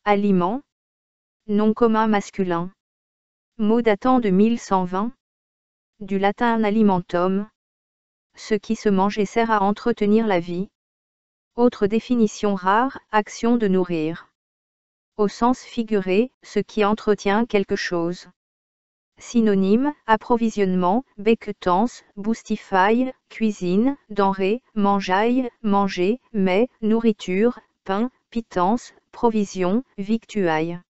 Aliment. Nom commun masculin. Mot datant de 1120. Du latin alimentum. Ce qui se mange et sert à entretenir la vie. Autre définition rare, action de nourrir. Au sens figuré, ce qui entretient quelque chose. Synonyme, approvisionnement, becquetance, boostify, cuisine, denrée, mangeaille, manger, mets, nourriture, pain, pitance, provision, victuailles.